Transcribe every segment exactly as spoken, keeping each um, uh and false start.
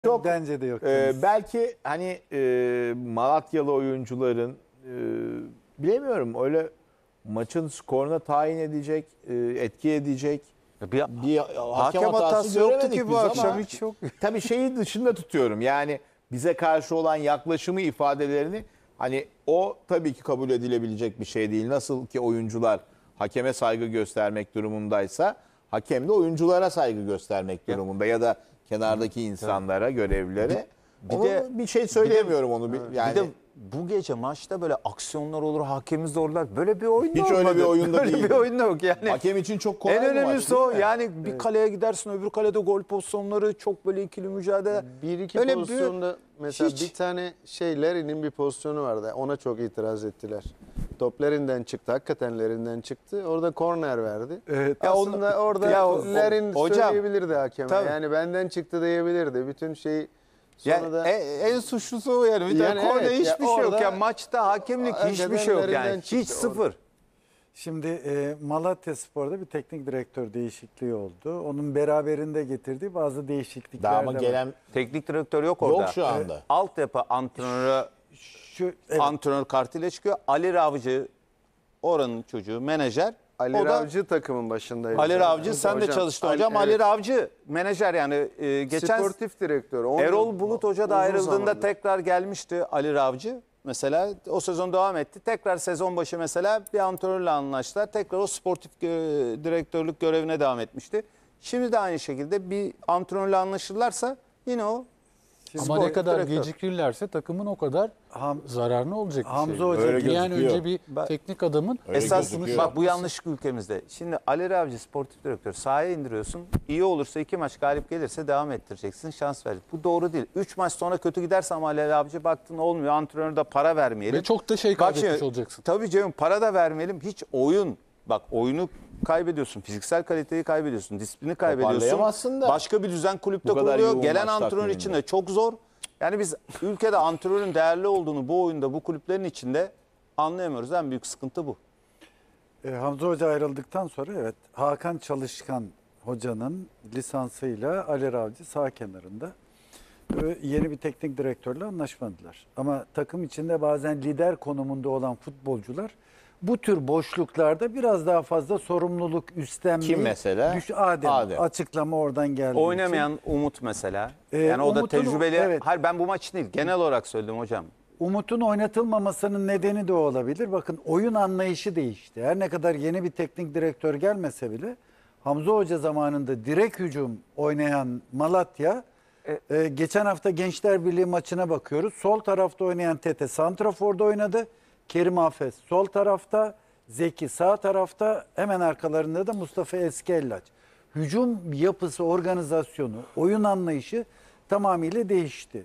Çok bence de yok. e, belki hani e, Malatyalı oyuncuların e, bilemiyorum öyle maçın skoruna tayin edecek, e, etki edecek bir, bir hakem, hakem hatası, hatası yoktu göremedik ki bu biz akşam, ama hiç yok. tabii şeyi dışında tutuyorum. Yani bize karşı olan yaklaşımı, ifadelerini, hani o tabii ki kabul edilebilecek bir şey değil. Nasıl ki oyuncular hakeme saygı göstermek durumundaysa hakem de oyunculara saygı göstermek durumunda ya da kenardaki insanlara, görevlilere. Bir Onu de- bir şey söyleyemiyorum onu. bir- Yani Bir de bu gece maçta böyle aksiyonlar olur, hakemiz zorlar. Böyle bir oyun Hiç olmadı. öyle bir oyunda Böyle değil. bir oyun da yok yani. hakem için çok kolay En bir maç, önemlisi değil o. mi? Yani bir kaleye gidersin, öbür kalede gol pozisyonları, çok böyle ikili mücadele. Bir iki Öyle pozisyonda mesela hiç- bir tane şey Larry'nin bir pozisyonu vardı. Ona çok itiraz ettiler. Top Larry'nden çıktı. Hakikaten Larry'nden çıktı. Orada korner verdi. Evet. Ya Aslında onu- orada ya o- Larry'nin hocam, söyleyebilirdi hakeme. tabii. Yani benden çıktı diyebilirdi. Bütün şeyi sonra Yani da en, en suçlusu o yani. Bir Yani yani korne evet, ya hiçbir şey yok. orada- Ya maçta hakemlik hiçbir şey yok yani. Hakikaten Hiç çıktı sıfır. Şimdi e, Malatya Spor'da bir teknik direktör değişikliği oldu. Onun beraberinde getirdiği bazı değişiklikler Daha ama de var. gelen Teknik direktör yok orada. yok şu anda. Altyapı antrenörü, Şu, evet, antrenör kartıyla çıkıyor. Ali Ravcı, oranın çocuğu, menajer. Ali o da Ravcı takımın başındaydı. Ali zaten. Ravcı, sen de Hocam, çalıştın Ali- hocam. evet. Ali Ravcı menajer yani e, geçen Sportif direktör. on Erol yıl- Bulut Hoca da uzun ayrıldığında zamandır. tekrar gelmişti Ali Ravcı. Mesela o sezon devam etti. Tekrar sezon başı mesela bir antrenörle anlaştılar. Tekrar o sportif gö- direktörlük görevine devam etmişti. Şimdi de aynı şekilde bir antrenörle anlaşırlarsa yine o Ama sportif ne kadar direktör. gecikirlerse takımın o kadar Ham- zararlı olacak bir Hamza şey. Hoca Öyle Bir an gözüküyor. önce bir Ben- teknik adamın Öyle Esas gözüküyor. bak bu yanlışlık ülkemizde. Şimdi Ali Ravcı sportif direktör sahaya indiriyorsun. İyi olursa iki maç galip gelirse devam ettireceksin. Şans vereceksin. Bu doğru değil. Üç maç sonra kötü giderse ama Ali Ravcı baktın olmuyor. Antrenöre de para vermeyelim. ve çok da şey Bak kaybetmiş şimdi, olacaksın. Tabii canım para da vermeyelim. Hiç oyun bak oyunu kaybediyorsun. Fiziksel kaliteyi kaybediyorsun. Disiplini kaybediyorsun. Toparlayamazsın da. Başka bir düzen kulüpte Bu kadar kuruluyor. yoğun Gelen maç antrenör takviminde. için de çok zor. Yani biz ülkede antrenörün değerli olduğunu bu oyunda bu kulüplerin içinde anlayamıyoruz. En büyük sıkıntı bu. e, Hamza Hoca ayrıldıktan sonra evet Hakan Çalışkan hocanın lisansıyla Ali Ravcı sağ kenarında e, yeni bir teknik direktörle anlaşmadılar. Ama takım içinde bazen lider konumunda olan futbolcular bu tür boşluklarda biraz daha fazla sorumluluk üstlenmeyi... Kim mesela? Düş, Adem. Adem. Açıklama oradan geldi. Oynamayan Umut mesela. Ee, yani o da Umut'un- tecrübeli. evet. Hayır ben bu maç değil. Genel olarak söyledim hocam. Umut'un oynatılmamasının nedeni de o olabilir. Bakın oyun anlayışı değişti. Her ne kadar yeni bir teknik direktör gelmese bile Hamza Hoca zamanında direkt hücum oynayan Malatya e, geçen hafta Gençler Birliği maçına bakıyoruz. Sol tarafta oynayan Tete santraforda oynadı. Kerim Hafez sol tarafta, Zeki sağ tarafta, hemen arkalarında da Mustafa Eskellaç. Hücum yapısı, organizasyonu, oyun anlayışı tamamıyla değişti.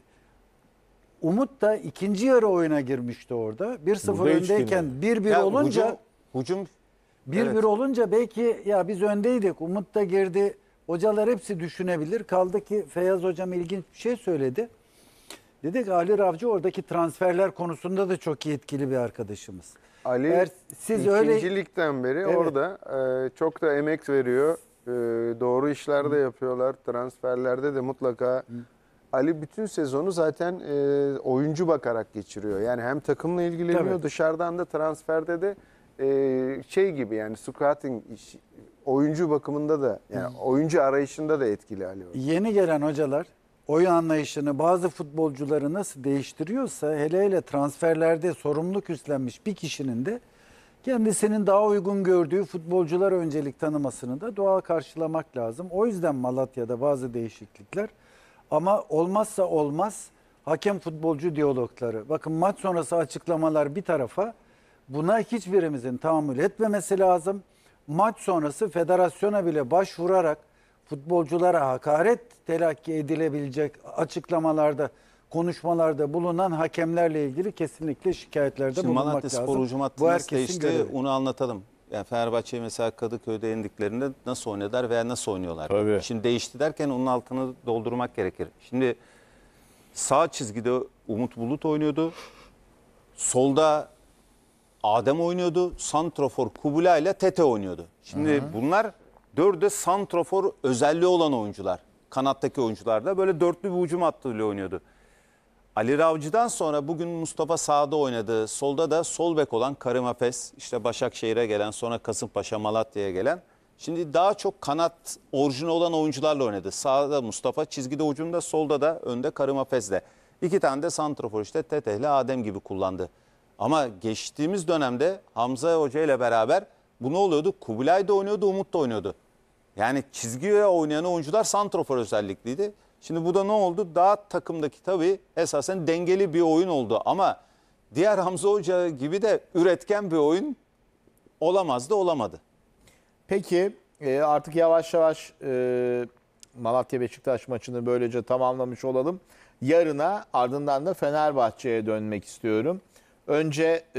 Umut da ikinci yarı oyuna girmişti orada. bir sıfır Burada hiç öndeyken girmedi. bir bir Ya olunca hücum, hücum bir bir evet. olunca belki ya biz öndeydik. Umut da girdi. Hocalar hepsi düşünebilir. Kaldı ki Feyyaz hocam ilginç bir şey söyledi. Dedi ki Ali Ravcı oradaki transferler konusunda da çok etkili bir arkadaşımız. Ali Eğer siz ikinci öyle- ligden beri Evet. orada e, çok da emek veriyor. E, doğru işler de yapıyorlar. Transferlerde de mutlaka Ali bütün sezonu zaten e, oyuncu bakarak geçiriyor. Yani hem takımla ilgileniyor, Tabii. dışarıdan da transferde de e, şey gibi yani scouting iş, oyuncu bakımında da yani oyuncu arayışında da etkili Ali. orada. Yeni gelen hocalar oyun anlayışını bazı futbolcuları nasıl değiştiriyorsa hele hele transferlerde sorumluluk üstlenmiş bir kişinin de kendisinin daha uygun gördüğü futbolcular öncelik tanımasını da doğal karşılamak lazım. O yüzden Malatya'da bazı değişiklikler ama olmazsa olmaz hakem futbolcu diyalogları. Bakın maç sonrası açıklamalar bir tarafa buna hiçbirimizin tahammül etmemesi lazım. Maç sonrası federasyona bile başvurarak futbolculara hakaret telakki edilebilecek açıklamalarda, konuşmalarda bulunan hakemlerle ilgili kesinlikle şikayetlerde Şimdi bulunmak Malatya lazım. Spor hücum hattı Bu nasıl herkesin değişti görevi. onu anlatalım. Yani Fenerbahçe'yi mesela Kadıköy'de yendiklerinde nasıl oynadılar veya nasıl oynuyorlar? Tabii. Şimdi değişti derken onun altını doldurmak gerekir. Şimdi sağ çizgide Umut Bulut oynuyordu. Solda Adem oynuyordu. Santrafor Kubilay ile Tete oynuyordu. Şimdi bunlar dördü santrafor özelliği olan oyuncular. kanattaki oyuncularla. Böyle dörtlü bir hücum hattıyla oynuyordu. Ali Ravcı'dan sonra bugün Mustafa sağda oynadı. Solda da sol bek olan Karim Efes, işte Başakşehir'e gelen, sonra Kasımpaşa, Malatya'ya gelen. Şimdi daha çok kanat orijinal olan oyuncularla oynadı. Sağda Mustafa, çizgide hücumda, solda da önde Karim Efes'le. İki tane de santrafor işte Tete ile Adem gibi kullandı. Ama geçtiğimiz dönemde Hamza Hoca ile beraber bu ne oluyordu? Kubilay da oynuyordu, Umut da oynuyordu. Yani çizgiye oynayan oyuncular santrafor özellikliydi. Şimdi bu da ne oldu? Daha takımdaki tabii esasen dengeli bir oyun oldu. Ama diğer Hamza Hoca gibi de üretken bir oyun olamazdı, olamadı. Peki e, artık yavaş yavaş e, Malatya-Beşiktaş maçını böylece tamamlamış olalım. Yarına ardından da Fenerbahçe'ye dönmek istiyorum. Önce e,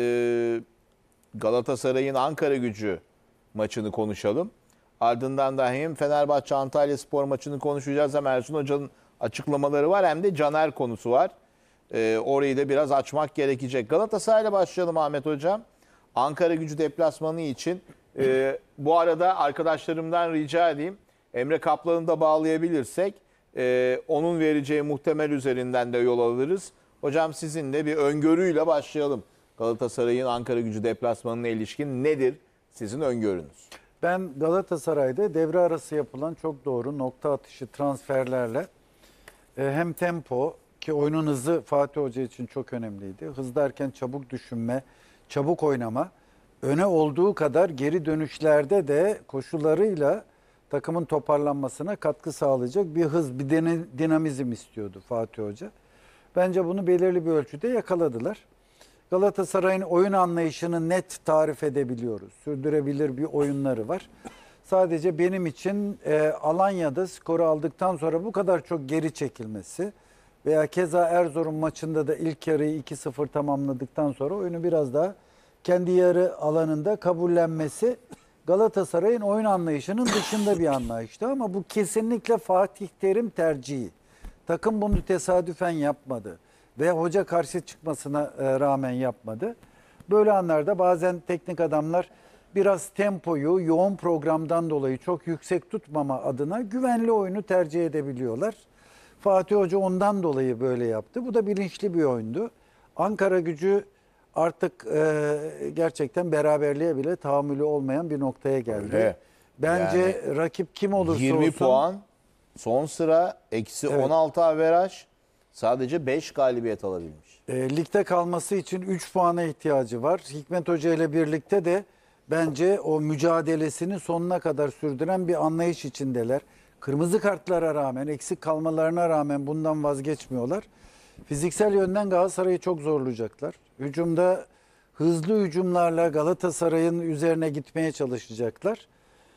Galatasaray'ın Ankaragücü maçını konuşalım. Ardından da hem Fenerbahçe-Antalyaspor maçını konuşacağız, hem Ersun Hoca'nın açıklamaları var, hem de Caner konusu var. E, orayı da biraz açmak gerekecek. Galatasaray'la başlayalım Ahmet Hocam. Ankaragücü deplasmanı için e, bu arada arkadaşlarımdan rica edeyim. Emre Kaplan'ı da bağlayabilirsek e, onun vereceği muhtemel üzerinden de yol alırız. Hocam sizinle bir öngörüyle başlayalım. Galatasaray'ın Ankaragücü deplasmanına ilişkin nedir sizin öngörünüz? Ben Galatasaray'da devre arası yapılan çok doğru nokta atışı transferlerle e, hem tempo, ki oyunun hızı Fatih Hoca için çok önemliydi. Hız derken çabuk düşünme, çabuk oynama. Öne olduğu kadar geri dönüşlerde de koşularıyla takımın toparlanmasına katkı sağlayacak bir hız, bir dinamizm istiyordu Fatih Hoca. Bence bunu belirli bir ölçüde yakaladılar. Galatasaray'ın oyun anlayışını net tarif edebiliyoruz. Sürdürebilir bir oyunları var. Sadece benim için e, Alanya'da skoru aldıktan sonra bu kadar çok geri çekilmesi veya keza Erzurum maçında da ilk yarıyı iki sıfır tamamladıktan sonra oyunu biraz daha kendi yarı alanında kabullenmesi Galatasaray'ın oyun anlayışının dışında bir anlayıştı. Ama bu kesinlikle Fatih Terim tercihi. Takım bunu tesadüfen yapmadı ve hoca karşı çıkmasına rağmen yapmadı. Böyle anlarda bazen teknik adamlar biraz tempoyu yoğun programdan dolayı çok yüksek tutmama adına güvenli oyunu tercih edebiliyorlar. Fatih Hoca ondan dolayı böyle yaptı. Bu da bilinçli bir oyundu. Ankaragücü artık e, gerçekten beraberliğe bile tahammülü olmayan bir noktaya geldi. Öyle. Bence Yani rakip kim olursa yirmi olsun. puan, son sıra, eksi Evet. on altı averaj, sadece beş galibiyet alabilmiş. E, ligde kalması için üç puana ihtiyacı var. Hikmet Hoca ile birlikte de bence o mücadelesini sonuna kadar sürdüren bir anlayış içindeler. Kırmızı kartlara rağmen, eksik kalmalarına rağmen bundan vazgeçmiyorlar. Fiziksel yönden Galatasaray'ı çok zorlayacaklar. Hücumda hızlı hücumlarla Galatasaray'ın üzerine gitmeye çalışacaklar.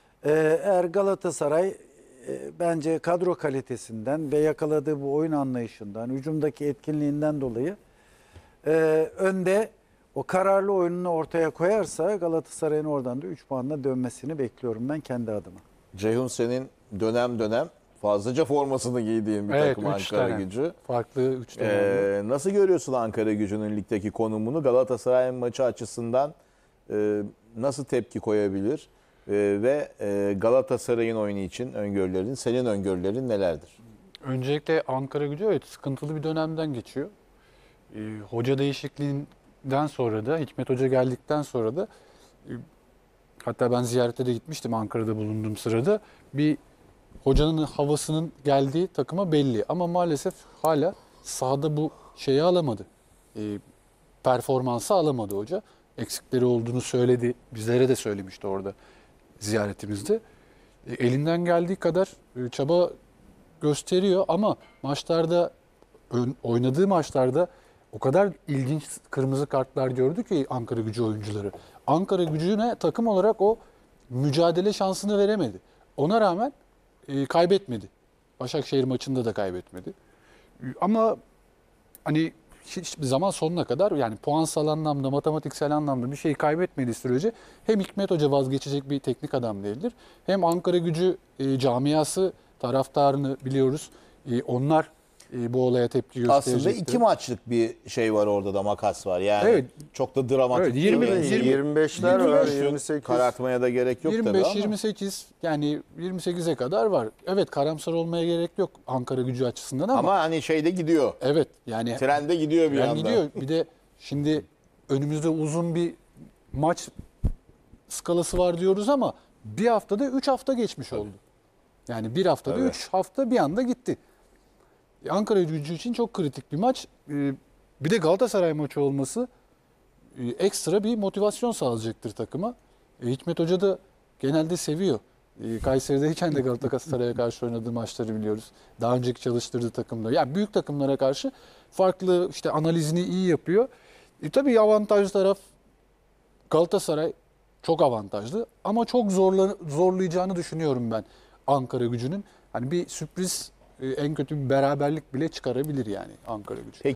Ee, eğer Galatasaray e, bence kadro kalitesinden ve yakaladığı bu oyun anlayışından, hücumdaki etkinliğinden dolayı e, önde o kararlı oyununu ortaya koyarsa Galatasaray'ın oradan da üç puanla dönmesini bekliyorum ben kendi adıma. Ceyhun, senin dönem dönem fazlaca formasını giydiğin bir Evet, takım üç tane. Ankaragücü. Farklı üç tane. Ee, nasıl görüyorsun Ankaragücü'nün ligdeki konumunu? Galatasaray maçı açısından e, nasıl tepki koyabilir? E, ve e, Galatasaray'ın oyunu için öngörülerin, senin öngörülerin nelerdir? Öncelikle Ankaragücü evet sıkıntılı bir dönemden geçiyor. Ee, hoca değişikliğinden sonra da Hikmet Hoca geldikten sonra da e, hatta ben ziyarete de gitmiştim Ankara'da bulunduğum sırada. Bir hocanın havasının geldiği takıma belli ama maalesef hala sahada bu şeyi alamadı. E, performansı alamadı hoca. Eksikleri olduğunu söyledi. Bizlere de söylemişti orada ziyaretimizde. E, elinden geldiği kadar e, çaba gösteriyor ama maçlarda ön- oynadığı maçlarda o kadar ilginç kırmızı kartlar gördü ki Ankaragücü oyuncuları. Ankaragücü'ne takım olarak o mücadele şansını veremedi. Ona rağmen e, kaybetmedi. Başakşehir maçında da kaybetmedi. E, ama hani hiçbir zaman sonuna kadar yani puansal anlamda, matematiksel anlamda bir şey kaybetmediği sürece hem Hikmet Hoca vazgeçecek bir teknik adam değildir. Hem Ankaragücü e, camiası taraftarını biliyoruz. E, onlar e, bu olaya tepki gösterecektir. Aslında iki maçlık bir şey var orada da, makas var. Yani Evet. çok da dramatik Evet, değil. yirmi Yani yirmi yirmi beşler var, yirmi yirmi sekiz. karartmaya da gerek yok tabii yirmi beş ama. yirmi sekiz yani yirmi sekize kadar var. Evet, karamsar olmaya gerek yok Ankara Gücü açısından ama, Ama hani şeyde gidiyor. evet yani Trende gidiyor bir tren yandan. gidiyor. Bir de şimdi önümüzde uzun bir maç skalası var diyoruz ama bir haftada üç hafta geçmiş oldu. Yani bir haftada Tabii. üç hafta bir anda gitti. Ankara Gücü için çok kritik bir maç. Ee, Bir de Galatasaray maçı olması e, ekstra bir motivasyon sağlayacaktır takıma. E, Hikmet Hoca da genelde seviyor. E, Kayseri'deyken de Galatasaray'a karşı oynadığı maçları biliyoruz. Daha önceki çalıştırdığı takımda. Yani büyük takımlara karşı farklı işte analizini iyi yapıyor. E, tabii avantajlı taraf Galatasaray çok avantajlı ama çok zorla, zorlayacağını düşünüyorum ben Ankara Gücü'nün. Hani bir sürpriz, e, en kötü bir beraberlik bile çıkarabilir yani Ankara Gücü.